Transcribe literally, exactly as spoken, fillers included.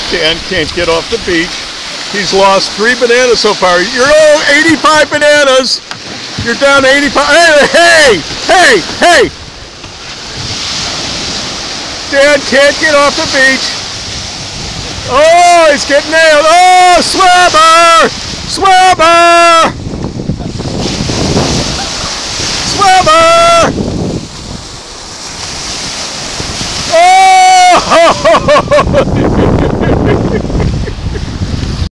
Dan can't get off the beach. He's lost three bananas so far. You're oh, eighty-five bananas. You're down eighty-five. Hey, hey, hey, hey. Dan can't get off the beach. Oh, he's getting nailed. Oh, swimmer! Swimmer! Swimmer! Oh!